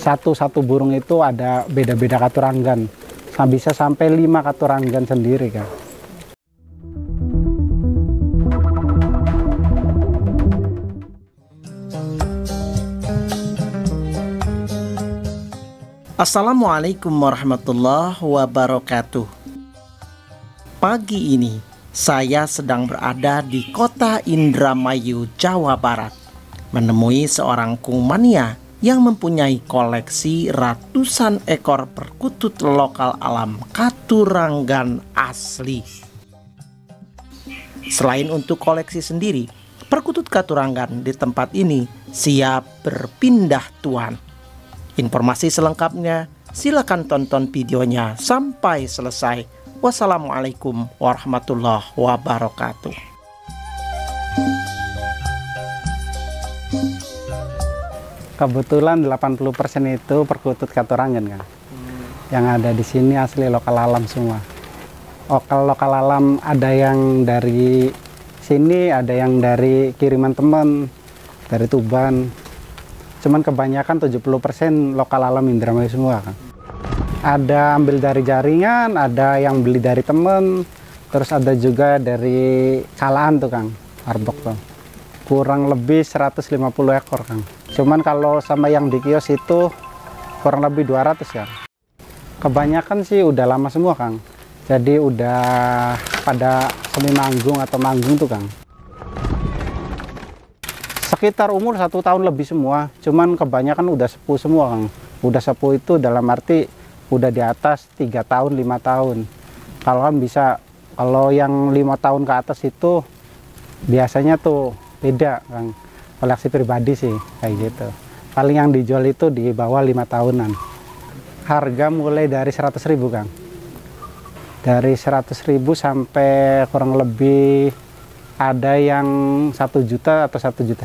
Satu burung itu ada beda-beda katuranggan. Bisa sampai 5 katuranggan sendiri, Kang. Assalamualaikum warahmatullahi wabarakatuh. Pagi ini saya sedang berada di kota Indramayu, Jawa Barat, menemui seorang kungmania yang mempunyai koleksi ratusan ekor perkutut lokal alam katuranggan asli. Selain untuk koleksi sendiri, perkutut katuranggan di tempat ini siap berpindah tuan. Informasi selengkapnya silakan tonton videonya sampai selesai. Wassalamualaikum warahmatullahi wabarakatuh. Kebetulan 80% itu perkutut katuranggan, Kang. Yang ada di sini asli lokal alam semua. Lokal alam ada yang dari sini, ada yang dari kiriman teman, dari Tuban. Cuman kebanyakan 70% lokal alam Indramayu semua, Kang. Ada ambil dari jaringan, ada yang beli dari temen, terus ada juga dari kalaan tuh, Kang, arbok tuh. Kurang lebih 150 ekor, Kang. Cuman kalau sama yang di kios itu kurang lebih 200, Kang. Kebanyakan sih udah lama semua, Kang. Jadi udah pada semi manggung atau manggung tuh, Kang. Sekitar umur 1 tahun lebih semua, cuman kebanyakan udah sepuh semua, Kang. Udah sepuh itu dalam arti udah di atas 3 tahun, 5 tahun. Kalau kan bisa, kalau yang 5 tahun ke atas itu biasanya tuh beda, Kang. Koleksi pribadi sih, kayak gitu. Paling yang dijual itu di bawah 5 tahunan. Harga mulai dari 100.000, Kang. Dari 100.000 sampai kurang lebih ada yang 1 juta atau 1,5 juta.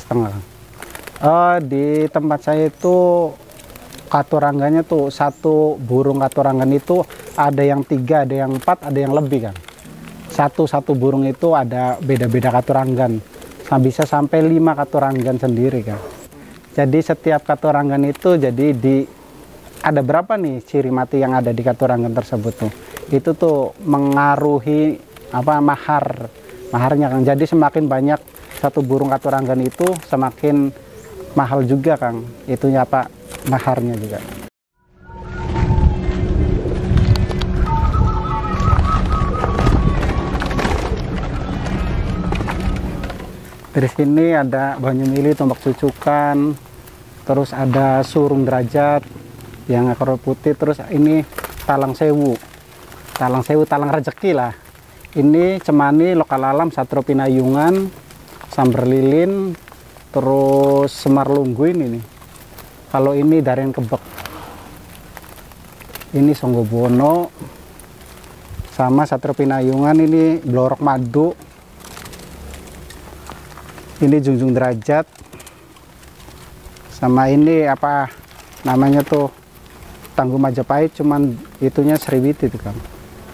Di tempat saya itu katuranggannya tuh satu burung katuranggan itu ada yang 3, ada yang 4, ada yang lebih, Kang. Satu burung itu ada beda-beda katuranggan. Bisa sampai 5 katuranggan sendiri, Kang. Jadi setiap katuranggan itu ada berapa nih ciri mati yang ada di katuranggan tersebut tuh. Itu tuh mengaruhi maharnya, Kang. Jadi semakin banyak satu burung katuranggan itu semakin mahal juga, Kang. Itunya maharnya juga. Dari sini ada banyumili, tombak cucukan, terus ada surung derajat yang ekor putih, terus ini talang sewu, talang rezeki lah. Ini cemani lokal alam Satropinayungan, samber lilin, terus semar lungguin ini. Kalau ini Darian Kebek, ini Songgobono, sama Satropinayungan ini Blorok Madu, ini Junjung Derajat, sama ini namanya tuh Tangguh Majapahit, cuman itunya Sriwiti tuh, Kang.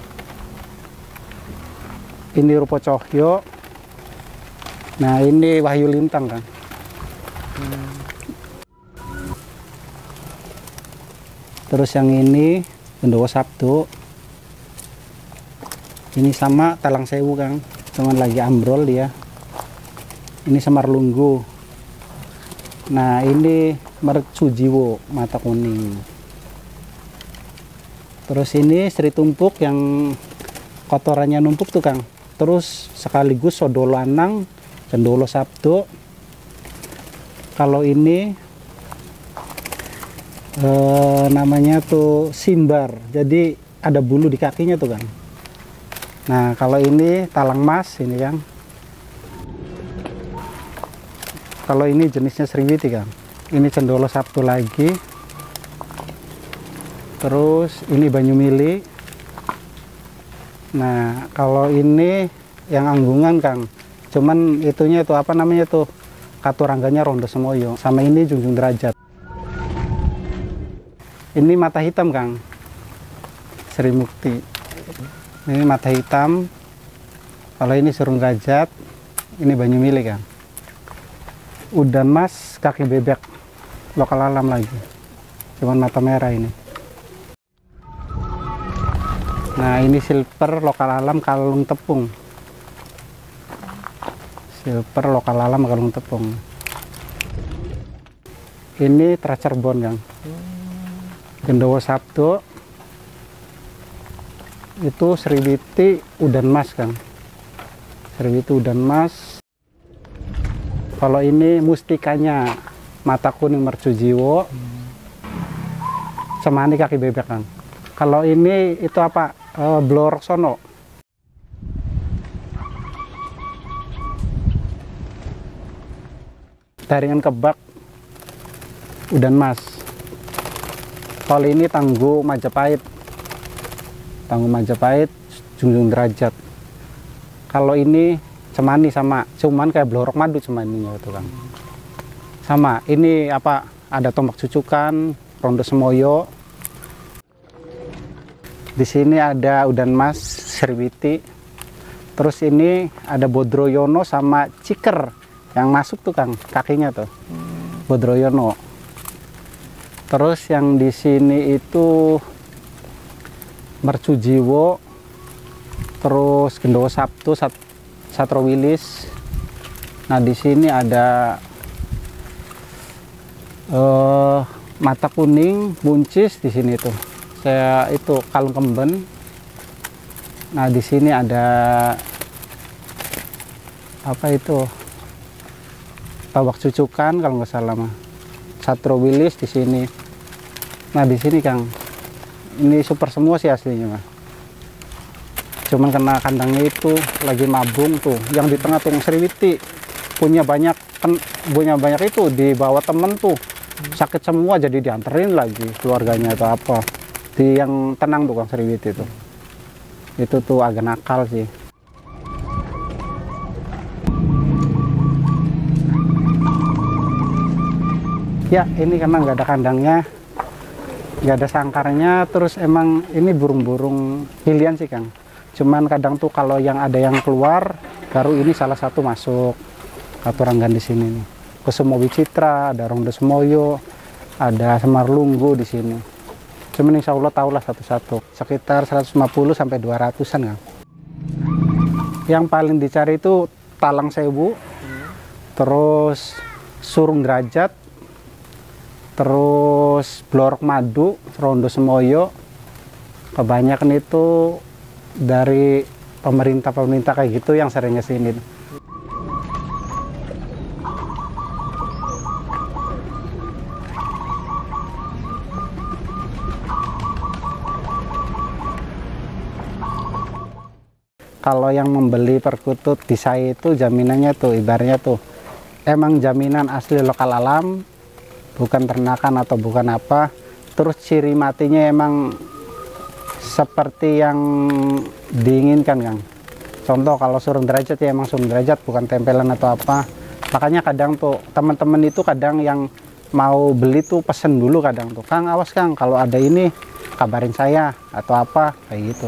Ini Rupo Cohyo, nah ini Wahyu Lintang, Kang. Terus yang ini Bendowo Sabdo, ini sama Talang Sewu, Kang, cuman lagi ambrol dia. Ini Semar Lunggu, nah ini Mercujiwo mata kuning. Terus ini Sri Tumpuk yang kotorannya numpuk tuh, Kang. Terus sekaligus Sodolo Anang, Cendolo Sabdo. Kalau ini namanya tuh Simbar, jadi ada bulu di kakinya tuh, Kang. Nah kalau ini Talang Mas ini, Kang. Kalau ini jenisnya Sriwiti, Kang. Ini Cendolo Sabdo lagi. Terus ini Banyumili. Nah kalau ini yang anggungan, Kang. Cuman itunya itu katurangganya Rondo Semoyo. Sama ini Junjung Derajat. Ini mata hitam, Kang. Sri Mukti. Ini mata hitam. Kalau ini Surung Derajat. Ini Banyumili, Kang. Udan Mas kaki bebek lokal alam lagi. cuman mata merah ini. Nah, ini silver lokal alam kalung tepung. Silver lokal alam kalung tepung. Ini Tracerbon, Kang. Gendowo Sabdo. Itu Sriwiti Udan Mas, Kang. Sriwiti Udan Mas. Kalau ini mustikanya mata kuning mercujiwo. Cemani kaki bebek, Kang. Kalau ini itu apa? Bloroksono. Daringan kebak Udan Mas. Kalau ini Tangguh Majapahit. Tangguh Majapahit, Junjung Derajat. Kalau ini cemani sama, cuman kayak blorok madu cemaninya itu, Kang. Sama, ini apa? Ada tombak cucukan, Rondo Semoyo. Di sini ada Udan Mas Sriwiti. Terus ini ada Bodroyono sama Ciker yang masuk tuh, Kang, kakinya tuh. Bodroyono. Terus yang di sini itu Mercujiwo, terus Gendowo Sabdo, Satrowilis. Nah, di sini ada mata kuning, buncis di sini tuh. Saya itu kalung kemben. Nah, di sini ada apa itu? Tabak cucukan kalau nggak salah mah. Satrowilis di sini. Nah, di sini, Kang. Ini super semua sih aslinya mah. Cuman kena kandangnya itu lagi mabung tuh. Yang di tengah tuh Sriwiti punya banyak itu dibawa temen tuh. Sakit semua jadi dianterin lagi keluarganya atau apa. Di yang tenang tuh Kang Sriwiti itu. Itu tuh agak nakal sih. Ya, ini karena nggak ada kandangnya, nggak ada sangkarnya, terus emang ini burung-burung pilihan sih, Kang. Cuman kadang tuh kalau yang ada yang keluar, baru ini salah satu masuk Katuranggan di sini nih. Kusumo Wicitra, ada Rondo Semoyo, ada Semar Lunggu di sini. Cuman insya Allah tahulah satu-satu. Sekitar 150 sampai 200-an, Kang. Yang paling dicari itu Talang Sewu, terus Surung Derajat, terus Blorok Madu, Rondo Semoyo. Kebanyakan itu dari pemerintah kayak gitu yang sering kesini. Kalau yang membeli perkutut di saya itu jaminannya tuh, ibaratnya tuh emang jaminan asli lokal alam, bukan ternakan atau bukan apa. Terus ciri matinya emang seperti yang diinginkan, Kang. Contoh kalau Surung Derajat ya emang Surung Derajat, bukan tempelan atau apa. Makanya kadang tuh teman-teman itu kadang yang mau beli tuh pesen dulu kadang tuh, Kang awas Kang kalau ada ini kabarin saya atau apa kayak gitu.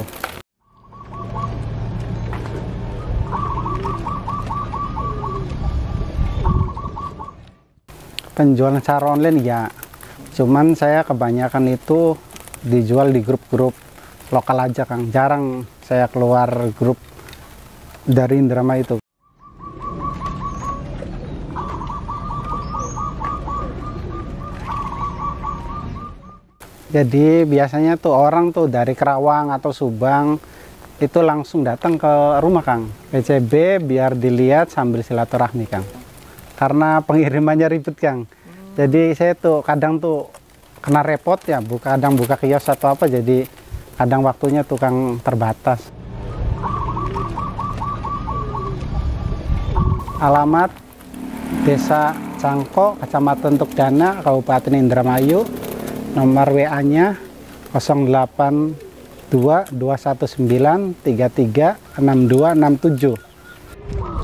Penjualan secara online ya, cuman saya kebanyakan itu dijual di grup-grup lokal aja, Kang. Jarang saya keluar grup dari Indramayu itu. Jadi biasanya tuh orang tuh dari Kerawang atau Subang itu langsung datang ke rumah, Kang, PCB biar dilihat sambil silaturahmi, Kang. Karena pengirimannya ribet, Kang. Jadi saya tuh kadang tuh kena repot ya, kadang buka kios atau apa, jadi kadang waktunya tuh Kang terbatas. Alamat Desa Cangko, Kecamatan Tukdana, Kabupaten Indramayu. Nomor WA-nya 082 219 33 6267.